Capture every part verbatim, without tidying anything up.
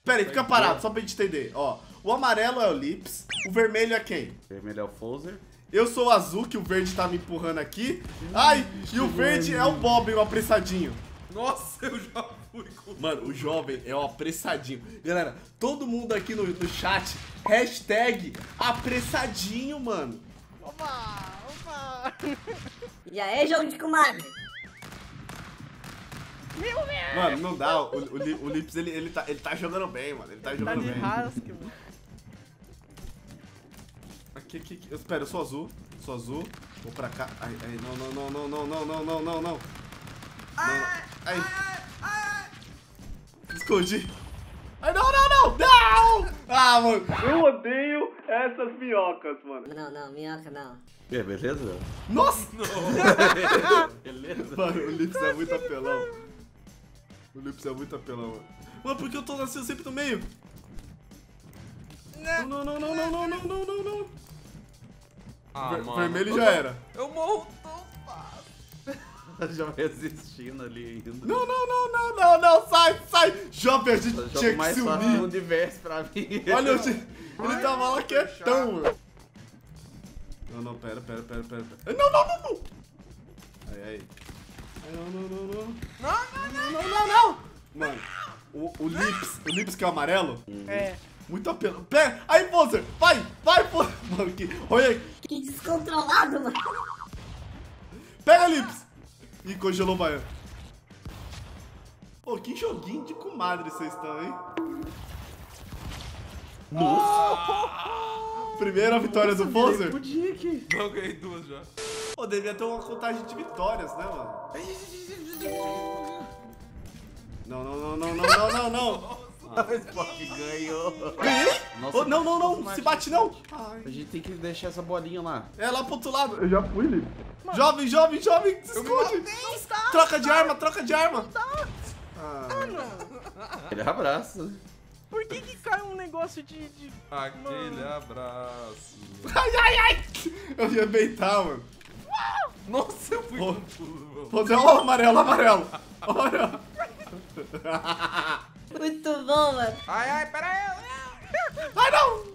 Pera aí, fica parado, só pra gente entender. Ó, o amarelo é o Lips, o vermelho é quem? O vermelho é o Fozer. Eu sou o azul, que o verde tá me empurrando aqui. Ai, e o verde é o Bob, o apressadinho. Nossa, eu já fui com... Mano, o jovem é o apressadinho. Galera, todo mundo aqui no, no chat, hashtag apressadinho, mano. Opa, opa. E aí, jogo de comadre? Meu, meu. Mano, não dá. O, o, Li- o Lips, ele, ele, tá, ele tá jogando bem, mano. Ele tá Tá jogando de bem. rasca, mano. Aqui, aqui, aqui. Eu, espera, eu sou azul. Sou azul. Vou pra cá. Ai, ai, não, não, não, não, não, não, não, não, não, não. Ai, ai. Escondi. Ai, não, não, não, não! Ah, mano, eu odeio essas minhocas, mano. Não, não, minhoca não. É, beleza? Nossa! Beleza. Mano, o Lips é muito apelão. O Lips é muito apelão, mano. Mano, por que eu tô nascendo sempre no meio? Não, não, não, não, não, não, não, não, não, não. Ah, Ver- mano. vermelho já era. Eu morro tão fácil. Já resistindo ali ainda. Não, não, não, não, não, não, sai, sai! Jovem, a gente O tinha jogo que mais se fácil do unir. universo pra mim. Olha, eu, ele tava lá quietão, mano. Não, não, pera, pera, pera, pera. pera. Não, não, não, não! Ai, ai. Ai, não, não, não, não. Não, não, Não, não, não, não! Mano, o, o Lips, o Lips que é o amarelo, É. muito apelo. Pera, aí, Pozer, vai, vai, Pozer. Mano, que, olha aí. Que descontrolado, mano. Pega, Lips. Ih, congelou o baiano. Pô, que joguinho de comadre vocês estão, hein? Nossa! Primeira vitória do Pozer. Podia aqui. não, ganhei duas já. Pô, devia ter uma contagem de vitórias, né, mano? Não, não, não, não, não, não, não, não. Ah, o Spock ganhou. Ganhei? Nossa, Oh, não, não, não, se bate não. A gente tem que deixar essa bolinha lá. É lá pro outro lado. Eu já fui, Lipe. Jovem, jovem, jovem, se esconde. Troca de arma, troca de arma. Ah, Ele abraça. Por que que cai um negócio de... de... Aquele abraço. ai, ai, ai. Eu ia beitar, mano. Nossa, eu fui Pô. com tudo, mano. Pô, ó, o amarelo, amarelo. Olha. Muito bom, mano. Ai, ai, pera aí. Ai, não.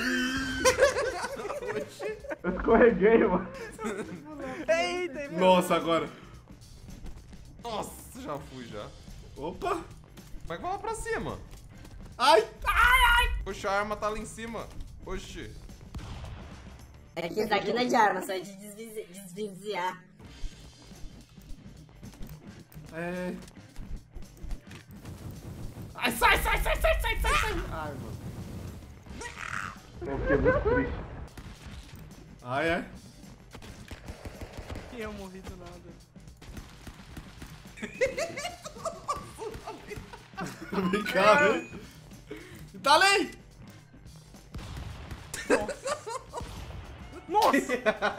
Eu escorreguei, mano. Eita, meu. Nossa, agora. Nossa, já fui já. Opa. Como é que vai lá pra cima? Ai, ai, ai. Poxa, a arma tá lá em cima. Oxi. É que isso aqui não é de arma, só é de desvizi- desviziar. É. Ai, sai, sai, sai, sai, sai, sai, sai. Ai, mano. Eu fiquei muito triste. Ai, é. Que eu morri do nada. Vem cá, velho. Tá lei! Nossa!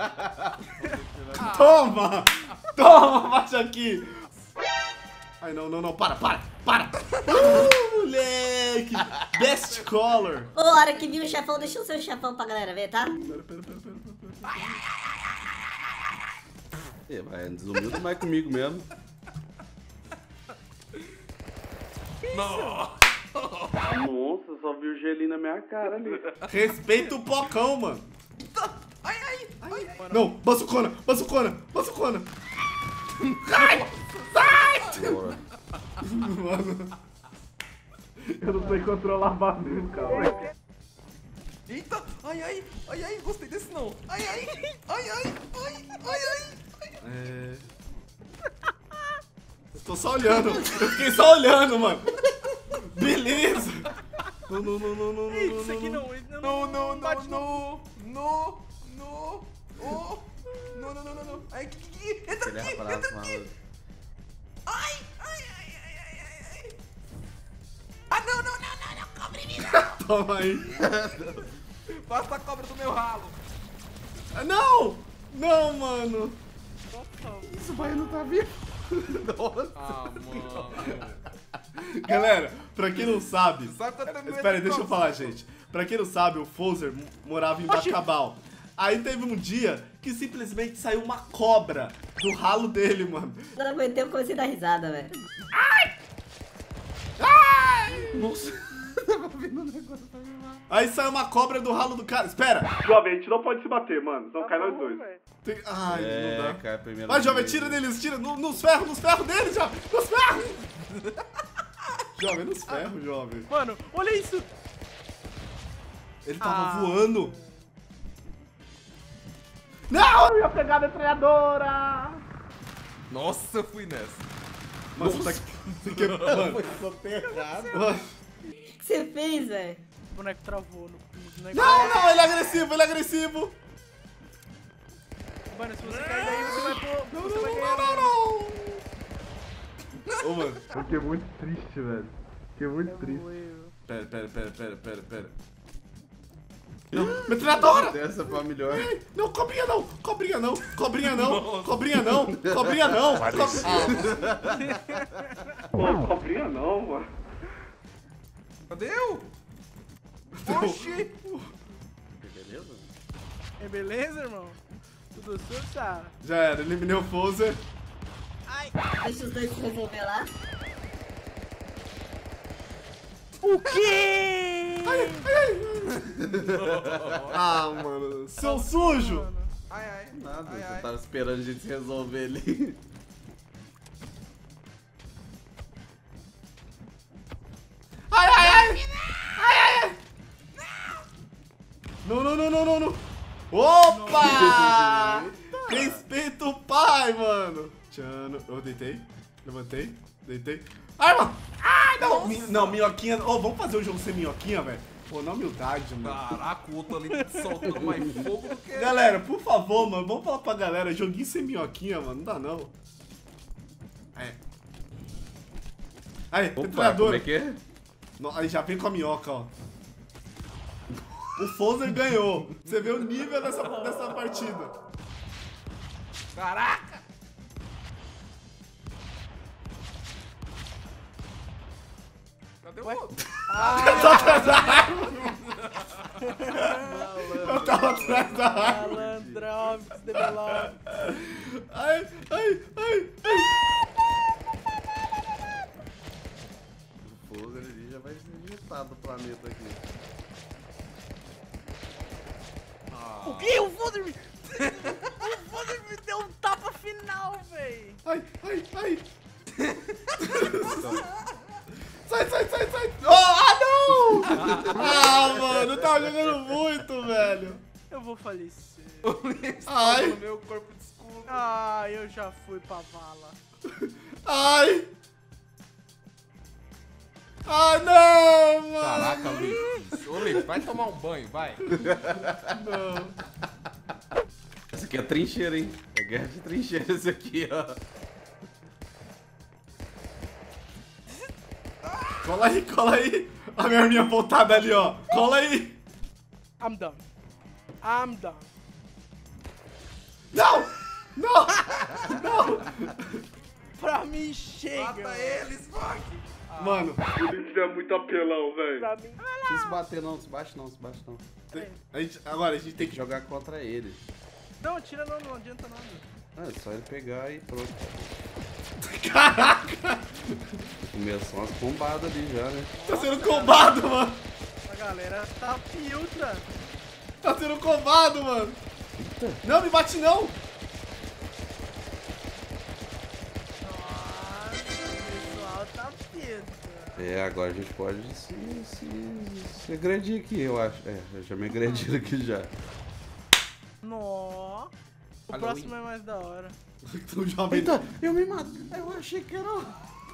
Toma! Toma, baixa aqui! Ai, não, não, não, para, para, para! Uh, moleque! Best color! Ô, a hora que viu o chefão, deixa o seu chefão pra galera ver, tá? Pera, pera, pera, pera, pera. É, vai, desumilde mais comigo mesmo. Não. Nossa, só vi o gelinho na minha cara ali. Respeita o pocão, mano! Ai, ai, ai. Não, bazucona, bazucona, bazucona! Sai! Sai! Bora. Mano, eu não sei controlar barulho, cara. Eita, ai, ai, ai, ai, gostei desse não. Ai, ai, ai, ai, ai, ai, ai. É... Eu tô só olhando, eu fiquei só olhando, mano. Beleza. Não, não, não, não, não, não, Ei, não, isso aqui não. não, não, Não, não, não, bate não, não, não, oh, não, não, não, não, não. Ai, que, que, que, entra Ele aqui, abraça, entra aqui. mano. Ai, ai, ai, ai, ai, ai, ai. Ah, não, não, não, não, não, cobre mim. Toma aí. Basta a cobra do meu ralo. Ah, não! Não, mano. Isso, vai não tá vivo. Nossa. Ah, mano. Galera, pra quem não sabe... Sabe quanto é medo Espera aí, de deixa eu cobra? falar, gente. Pra quem não sabe, o Fozer morava em Bacabal. Aí teve um dia que simplesmente saiu uma cobra do ralo dele, mano. Não aguentei, eu comecei a dar risada, velho. Ai! Nossa. Tava vindo um negócio pra me matar. Aí sai uma cobra do ralo do cara. Espera. Jovem, a gente não pode se bater, mano. Senão Tá cai nós bom, dois. velho. Tem... Ai, É, não dá. cai primeiro. Vai, jovem, vez. tira deles, tira. No- Nos ferros, nos ferros deles, jovem. Nos ferros. Jovem, nos ferros, jovem. Mano, olha isso. Ele tava Ah. voando. Não, eu ia pegar a metralhadora. Nossa, eu fui nessa. Mano, você tá... Você quer... Mano, Foi soterrado. mano. O que você fez, velho? O boneco travou no, no negócio. Não, não, ele é agressivo, ele é agressivo. Mano, se você cair daí, você vai pôr. Não, Você não, vai não, ganhar. não, não. Ô, mano. Eu fiquei muito triste, velho. Fiquei muito triste. Moeu. Pera, pera, pera, pera, pera, pera. Não, metralhadora! Dessa foi a melhor. Não, cobrinha não! Cobrinha não! Cobrinha não! Cobrinha não! Cobrinha não! Co- Pô, cobrinha não, mano. Cadê eu? Oxi. Beleza? É beleza, irmão? Tudo sussa? Já era, eliminei o Fozer. Deixa os dois se resolver lá. O quê? Ah, mano. Seu sujo! Mano. Ai, ai. Nada, Ai, você ai. tava esperando a gente se resolver ali. Ai, ai, ai! Ai, ai, ai! Não, não, não, não, não, não! Opa! Respeita o pai, mano! Tchano. Eu deitei, levantei, deitei. Ai, mano! Ai, não! Mi- não, minhoquinha. Ô, vamos fazer um jogo sem minhoquinha, velho? Pô, na humildade, mano. Caraca, o outro ali soltando mais fogo do que... Galera, por favor, mano, vamos falar pra galera, joguinho sem minhoquinha, mano, não dá não. Aí. Aí, Opa, metralhadora. como é que é? No- Aí já vem com a minhoca, ó. O Fozer ganhou. Você vê o nível dessa, dessa partida. Caraca! Cadê o outro? Eu tava atrás da árvore. Malandrops, develop. Ai, ai, ai, ai. O fogo ali já vai ser injetado do planeta aqui. O que? O Foder me... O Foder me deu um tapa final, véi. Ai, ai, ai. Sai, sai, sai, sai. Oh, ah, não! Ah, mano, eu tava jogando muito, velho. Eu vou falecer. Ai. No meu corpo de escudo. Ah, eu já fui pra vala. Ai. Ah, não, mano. Caraca, Luiz. Ô, Luiz, vai tomar um banho, vai. Não. Essa aqui é trincheira, hein? É guerra de trincheira esse aqui, ó. Cola aí, cola aí. A minha arminha voltada ali, ó. Cola aí. I'm done. I'm done. Não! Não! Não! Pra mim chega. Mata eles, fuck! Mano, o Lynx é muito apelão, velho. Pra mim. Não precisa se bater não, se bate não, se bate não. A gente- Agora a gente tem que Jogar contra ele. Não, tira não, não adianta nada. Ah, é só ele pegar e pronto. Caraca! Começou umas bombadas ali já, né? Tá sendo combado, mano. A galera tá filtra. Tá sendo combado, mano. Não, me bate não. Nossa, o pessoal tá filtra. É, agora a gente pode se, se, se agredir aqui, eu acho. É, eu já me agredi aqui já. Nó. O Halloween. próximo é mais da hora. Então, jovem. Eita, eu me mato. Eu achei que era...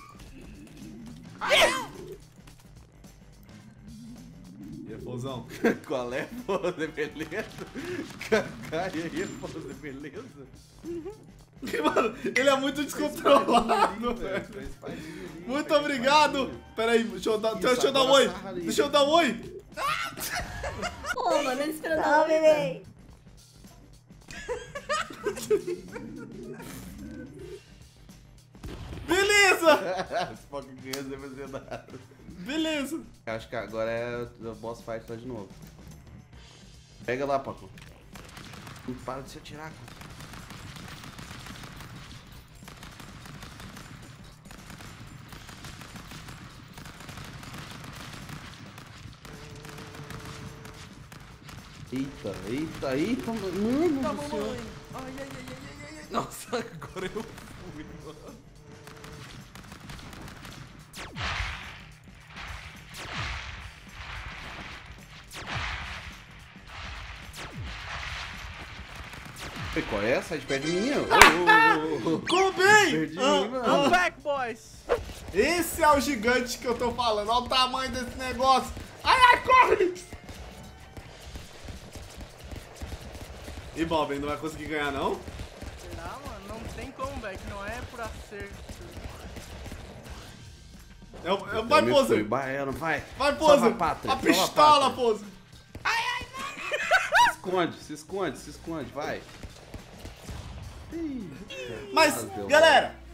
E aí, Fozão? Qual é, Fozer, beleza? Cai aí, Fozer, beleza? Mano, ele é muito descontrolado, velho. Muito obrigado. Pera aí, deixa eu dar, deixa eu dar um oi. Deixa eu dar um oi. Pô, mano, ele esperou dar um bebê. Beleza. Esse fucking ganha sem fazer nada. Beleza. Acho que agora é o boss fight lá de novo. Pega lá, Paco. Não para de se atirar, cara. Eita, eita, eita, mano Eita, do céu. mamãe. Ai, ai, ai, ai, ai, ai. Nossa, agora eu fui, mano. E qual é? Sai de perto de mim, ó. Ô, ô, ô, ô. Como bem? Perdi, Ah, mano. Come back, boys. Esse é o gigante que eu tô falando. Olha o tamanho desse negócio. Ai, ai, corre! E Bob, não vai conseguir ganhar, não? Será, mano? Não tem comeback, não é por acerto. É, o- é, vai, Me Pose! foi, baiano, vai. Vai, Salva Pose! a pátria, A salva a pistola, pátria. Pose! Se esconde, se esconde, se esconde, vai. Ih, Mas, Deus. galera,